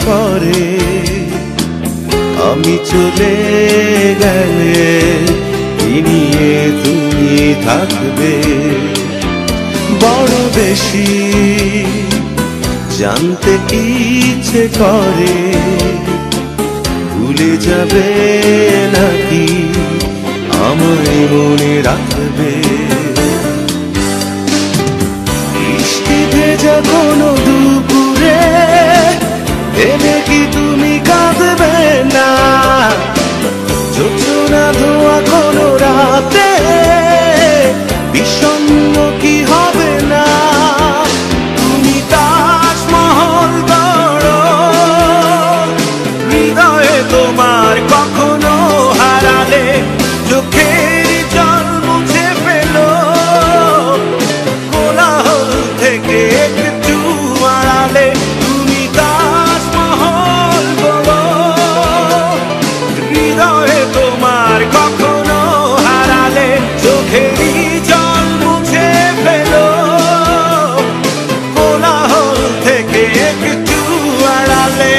করে আমি চলে গেলে কি নিয়ে তুমি থাকবে বড় বেশি জানতে ইচ্ছে করে ভুলে যাবে নাকি আমায় মনে রাখবে বৃষ্টি ভেজা কোনো দুপুরে ভেবে কি তুমি কাঁদবে না জোছনা ধোয়া কোনো রাতে বিষণ্ণ কি হবে না তুমি তাজমহল গড়ো হৃদয়ে তোমার কখনো হারালে চোখের জল মুছে ফেলো কোলাহল থেকে একটু আড়ালে তুমি তাজমহল গড়ো হৃদয়ে তোমার কখনো হারালে চোখের জল মুছে ফেলো কোলাহল থেকে একটু আড়ালে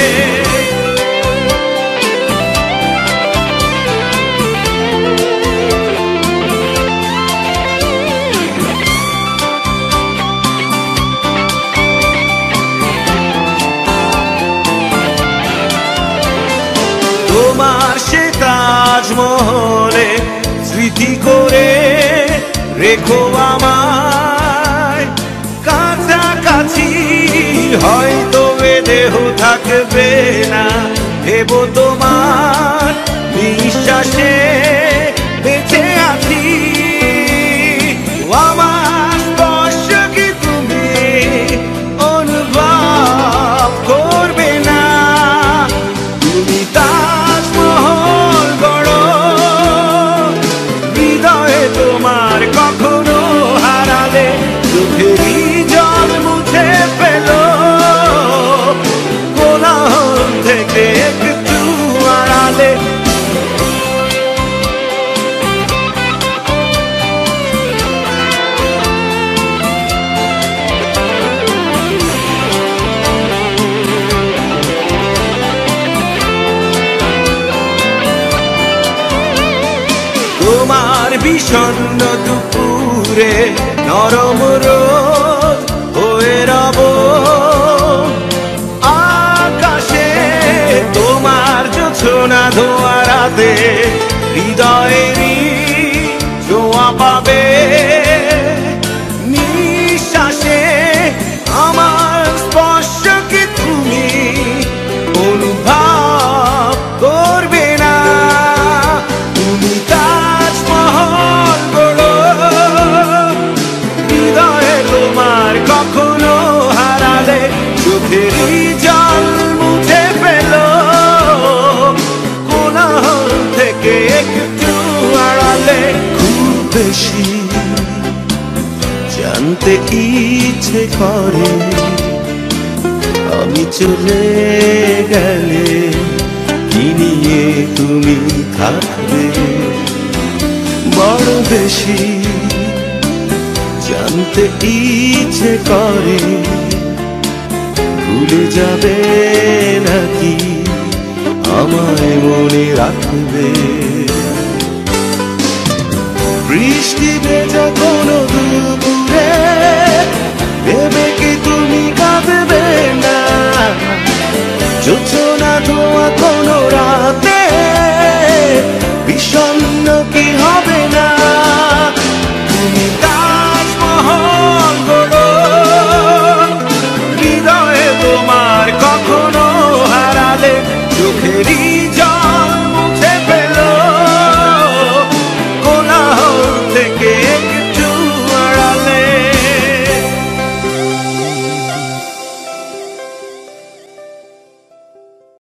তোমার সে তাজমহলে স্মৃতি করে রেখো আমায় কাছাকাছি হয়তো এ দেহ থাকবে না ভেবো তোমার বিশ্বাসে বেঁচে আছি আমার স্পর্শ কি তুমি অনুভব করবে না তুমি তাজমহল গড়ো হৃদয়ে তোমার কখনো হারালে চোখেরই জল মুছে ফেলো কোলাহল থেকে একটু আড়ালে তোমার বিষণ্ণ দুপুরে নরম রোদ হয়ে রব আকাশে তোমার জোছনা ধোয়া রাতে হৃদয়েরই ছোঁয়া পাবে নিঃশ্বাসে আমার স্পর্শ কি তুমি অনুভব করবে না তুমি তাজমহল গড়ো হৃদয়ে তোমার কখনো হারালে চোখেরই জল মুছে ফেলো কোলাহল থেকে একটু আড়ালে খুব বেশি জানতে ইচ্ছে করে আমি চলে গেলে কি নিয়ে তুমি থাকবে বড় বেশি জানতে ইচ্ছে করে ভুলে যাবে নাকি আমায় মনে রাখবে বৃষ্টি ভেজা কোনো দুপুরে ভেবে কি তুমি কাঁদবে না জোছনা ধোয়া কোনো রাতে বিষণ্ণ কি হবে না তুমি তাজমহল গড়ো হৃদয়ে তোমার কখনো হারালে চোখেরই